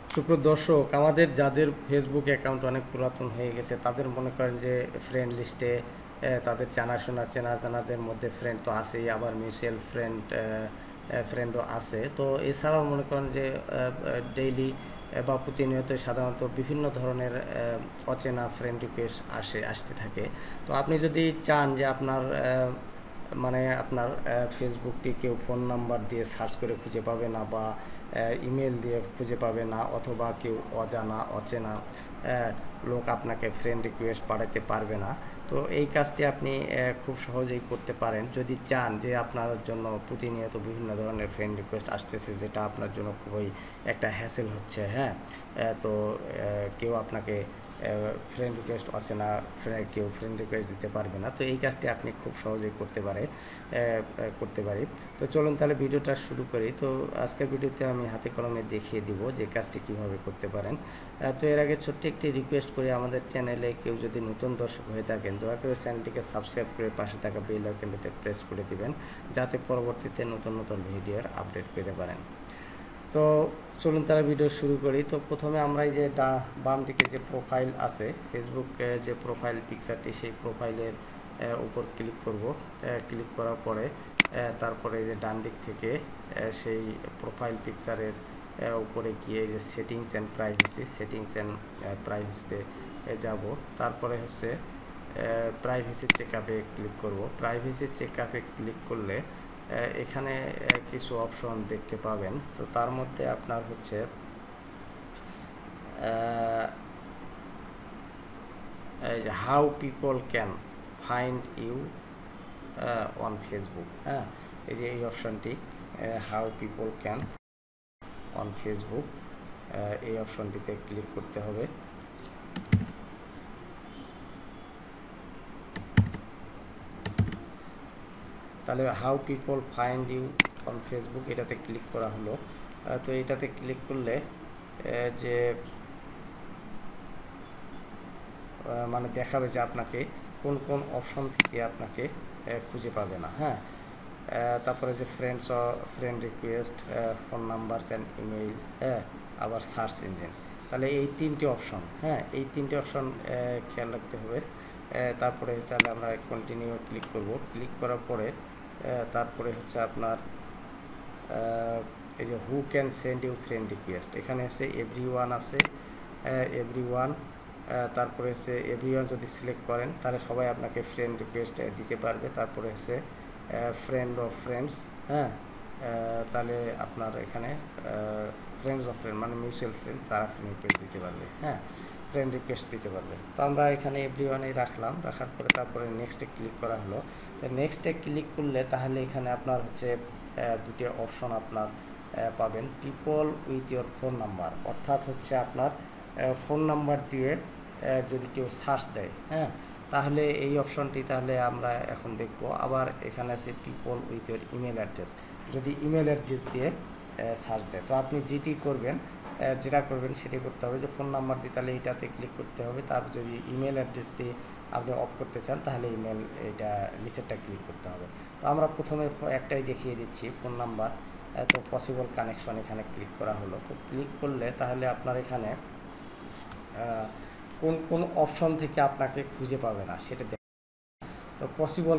সুপ্রিয় দর্শক, আমাদের যাদের ফেসবুক অ্যাকাউন্ট অনেক পুরাতন হয়ে গেছে তাদের মনে করেন যে ফ্রেন্ড লিস্টে তাদের জানাশোনা চেনা জানাদের মধ্যে ফ্রেন্ড তো আছেই, আবার মিউচুয়াল ফ্রেন্ডও আছে। তো এছাড়াও মনে করেন যে ডেইলি বা প্রতিনিয়ত সাধারণত বিভিন্ন ধরনের অচেনা ফ্রেন্ড রিকোয়েস্ট আসতে থাকে। তো আপনি যদি চান যে আপনার ফেসবুকটি কেউ ফোন নাম্বার দিয়ে সার্চ করে খুঁজে পাবে না, বা ইমেল দিয়ে খুঁজে পাবে না, অথবা কেউ অচেনা লোক আপনাকে ফ্রেন্ড রিকোয়েস্ট পাঠাতে পারবে না, তো এই কাজটি আপনি খুব সহজেই করতে পারেন যদি চান যে আপনার জন্য প্রতিনিয়ত বিভিন্ন ধরনের ফ্রেন্ড রিকোয়েস্ট আসতেছে, যেটা আপনার জন্য খুবই একটা হ্যাসেল হচ্ছে। হ্যাঁ, তো কেউ আপনাকে ফ্রেন্ড রিকোয়েস্ট আসে না, কেউ ফ্রেন্ড রিকোয়েস্ট দিতে পারবে না, তো এই কাজটি আপনি খুব সহজেই করতে পারি। তো চলুন তাহলে ভিডিওটা শুরু করি। তো আজকের ভিডিওতে আমি হাতে কলমে দেখিয়ে দিব যে কাজটি কিভাবে করতে পারেন। তো এর আগে ছোট্ট একটি রিকোয়েস্ট করি, আমাদের চ্যানেলে কেউ যদি নতুন দর্শক হয়ে থাকেন দয়া করে চ্যানেলটিকে সাবস্ক্রাইব করে পাশে থাকা বেল আইকনটিতে প্রেস করে দিবেন, যাতে পরবর্তীতে নতুন নতুন ভিডিওর আপডেট পেতে পারেন। তো চলুন তারা ভিডিও শুরু করি। তো প্রথমে আমরা এই যে বাম দিকে যে প্রোফাইল আছে, ফেসবুক যে প্রোফাইল পিকচারটি, সেই প্রোফাইলের উপর ক্লিক করব। ক্লিক করার পরে তারপরে যে ডান দিক থেকে সেই প্রোফাইল পিকচারের উপরে গিয়ে যে সেটিংস অ্যান্ড প্রাইভেসিতে যাব। তারপরে হচ্ছে প্রাইভেসি চেকআপে ক্লিক করব। প্রাইভেসি চেকআপে ক্লিক করলে এখানে কিছু অপশন দেখতে পাবেন। তো তার মধ্যে আপনার হচ্ছে এই যে how people can find you on Facebook. হ্যাঁ, এই যে এই অপশনটি, how people can on Facebook, এই অপশনটিতে ক্লিক করতে হবে। তাহলে how people find you on Facebook এটাতে ক্লিক করা হলো। তো এটাতে ক্লিক করলে যে মানে দেখাবে যে আপনাকে কোন কোন অপশন থেকে আপনাকে খুঁজে পাবে না। হ্যাঁ, তারপরে যে friend request, phone numbers and email, হ্যাঁ, আবার সার্চ ইঞ্জিন। তাহলে এই তিনটি অপশন, হ্যাঁ, এই তিনটি অপশন খেয়াল রাখতে হবে। তারপরে তাহলে আমরা কন্টিনিউ ক্লিক করব। ক্লিক করার পরে তারপরে হচ্ছে আপনার এই যে who can send you friend request, এখানে হচ্ছে এভরিওয়ান আছে, এভরিওয়ান। তারপরে হচ্ছে এভরিওয়ান যদি সিলেক্ট করেন তাহলে সবাই আপনাকে ফ্রেন্ড রিকোয়েস্ট দিতে পারবে। তারপরে হচ্ছে ফ্রেন্ড অফ ফ্রেন্ডস, হ্যাঁ, তাহলে আপনার এখানে ফ্রেন্ডস অফ ফ্রেন্ড মানে মিউচুয়াল ফ্রেন্ড, তারা ফ্রেন্ড রিকোয়েস্ট দিতে পারবে। হ্যাঁ, ফ্রেন্ড রিকোয়েস্ট দিতে পারবে। তো আমরা এখানে এভরিওয়ানেই রাখলাম। রাখার পরে তারপরে নেক্সটে ক্লিক করা হলো। তো নেক্সটে ক্লিক করলে তাহলে এখানে আপনার হচ্ছে দুটি অপশন আপনার পাবেন। People with your phone number, অর্থাৎ হচ্ছে আপনার ফোন নাম্বার দিয়ে যদি কেউ সার্চ দেয়, হ্যাঁ, তাহলে এই অপশনটি তাহলে আমরা এখন দেখব। আবার এখানে আছে people with your email address, যদি ইমেল অ্যাড্রেস দিয়ে সার্চ দেয়। তো আপনি যেটা করবেন সেটি করতে হবে, যে ফোন নাম্বার দিয়ে তাহলে এইটাতে ক্লিক করতে হবে। তারপর যদি ইমেল অ্যাড্রেস দিয়ে আপনি অফ করতে চান তাহলে এটা নিচেরটা ক্লিক করতে হবে। তো আমরা প্রথমে একটাই দেখিয়ে দিচ্ছি, ফোন নাম্বার। তো পসিবল কানেকশন এখানে ক্লিক করা হলো। তো ক্লিক করলে তাহলে আপনার এখানে কোন কোন অপশন থেকে আপনাকে খুঁজে পাবে না সেটা দেখ। তো পসিবল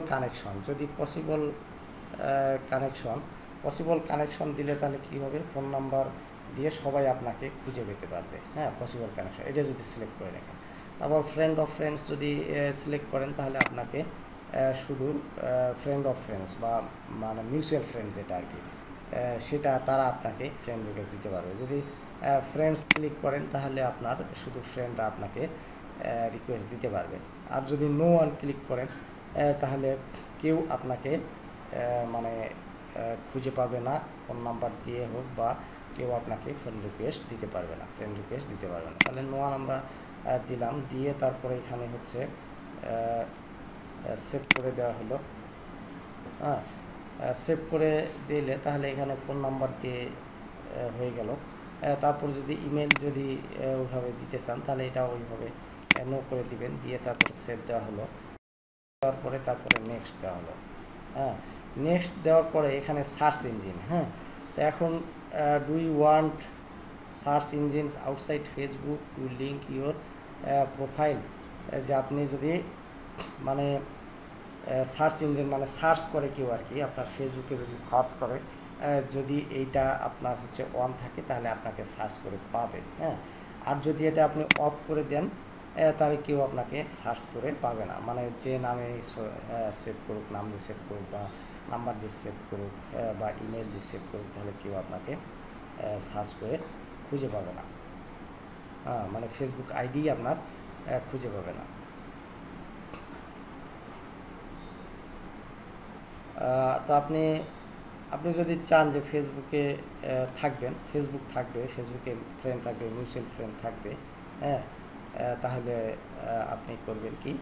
কানেকশন দিলে তাহলে কী হবে, ফোন নাম্বার দিয়ে সবাই আপনাকে খুঁজে পেতে পারবে। হ্যাঁ, পসিবল কানেকশন এটা যদি সিলেক্ট করে রাখেন। তারপর ফ্রেন্ড অফ ফ্রেন্ডস যদি সিলেক্ট করেন তাহলে আপনাকে শুধু ফ্রেন্ড অফ ফ্রেন্ডস বা মানে মিউচুয়াল ফ্রেন্ডস যেটা আর কি, সেটা তারা আপনাকে ফ্রেন্ড রিকোয়েস্ট দিতে পারবে। যদি ফ্রেন্ডস ক্লিক করেন তাহলে আপনার শুধু ফ্রেন্ডরা আপনাকে রিকোয়েস্ট দিতে পারবে। আর যদি নো ওয়ান ক্লিক করেন তাহলে কেউ আপনাকে মানে খুঁজে পাবে না, ফোন নাম্বার দিয়ে হোক বা কেউ আপনাকে ফ্রেন্ড রিকোয়েস্ট দিতে পারবে না। তাহলে নো ওয়ান আমরা দিলাম, দিয়ে তারপরে এখানে হচ্ছে সেভ করে দেওয়া হলো। হ্যাঁ, সেভ করে দিলে তাহলে এখানে ফোন নাম্বার দিয়ে হয়ে গেল। তারপর যদি ইমেল যদি ওইভাবে দিতে চান তাহলে এটা ওইভাবে নো করে দিবেন, দিয়ে তারপরে সেভ দেওয়া হলো। তারপরে নেক্সট দেওয়া হলো। হ্যাঁ, নেক্সট দেওয়ার পরে এখানে সার্চ ইঞ্জিন। হ্যাঁ, তো এখন do you want search engines outside Facebook to link your profile. যে আপনি যদি মানে সার্চ ইঞ্জিন মানে সার্চ করে কেউ আর কি, আপনার ফেসবুকে যদি সার্চ করে, যদি এইটা আপনার হচ্ছে অন থাকে তাহলে আপনাকে সার্চ করে পাবে। হ্যাঁ, আর যদি এটা আপনি অফ করে দেন তাহলে কেউ আপনাকে সার্চ করে পাবে না। মানে যে নামে সেভ করুক, নাম দিয়ে সেভ করুক বা নাম্বার দিয়ে সেভ করুক বা ইমেল দিয়ে সেভ করুক, তাহলে কেউ আপনাকে সার্চ করে খুঁজে পাবে না। হ্যাঁ, মানে ফেসবুক আইডি আপনার খুঁজে পাবে না। তো আপনি যদি চান যে ফেসবুকে থাকবেন, ফেসবুক থাকবে, ফেসবুকে ফ্রেন্ড থাকবে, মিউচুয়াল ফ্রেন্ড থাকবে, হ্যাঁ, তাহলে আপনি করবেন কি,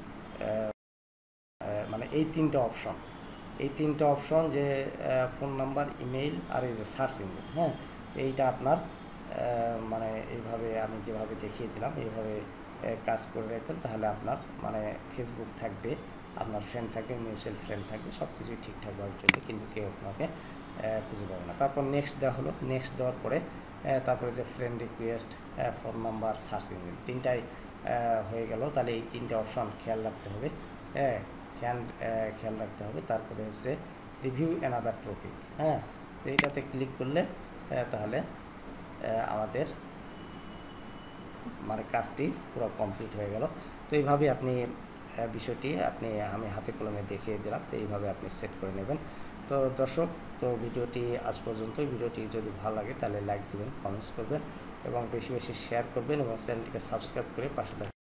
মানে এই তিনটে অপশন যে ফোন নাম্বার, ইমেইল আর এই যে সার্চ ইঞ্জিন, হ্যাঁ, এইটা আপনার মানে এইভাবে আমি যেভাবে দেখিয়ে দিলাম এইভাবে কাজ করে রাখবেন, তাহলে আপনার মানে ফেসবুক থাকবে, আপনার ফ্রেন্ড থাকবে, মিউচুয়াল ফ্রেন্ড থাকবে, সব কিছুই ঠিকঠাকভাবে চলবে, কিন্তু কেউ আপনাকে খুঁজে পাবে না। তারপর নেক্সট দেওয়া হলো, নেক্সট দেওয়ার পরে তারপরে যে friend request, phone number, search engine, তিনটাই হয়ে গেল। তাহলে এই তিনটে অপশন খেয়াল রাখতে হবে, খেয়াল রাখতে হবে। তারপরে হচ্ছে রিভিউ অ্যানাদার টপিক, হ্যাঁ, তো এইটাতে ক্লিক করলে তাহলে আমাদের মানে কাজটি পুরো কমপ্লিট হয়ে গেল। তো এইভাবে আপনি বিষয়টি আমি হাতে কলমে দেখিয়ে দিলাম, তো এইভাবে আপনি সেট করে নেবেন। তো দর্শক, তো ভিডিওটি আজ পর্যন্তই। ভিডিওটি যদি ভালো লাগে তাহলে লাইক দিবেন, কমেন্টস করবেন এবং বেশি বেশি শেয়ার করবেন এবং চ্যানেলটিকে সাবস্ক্রাইব করে পাশে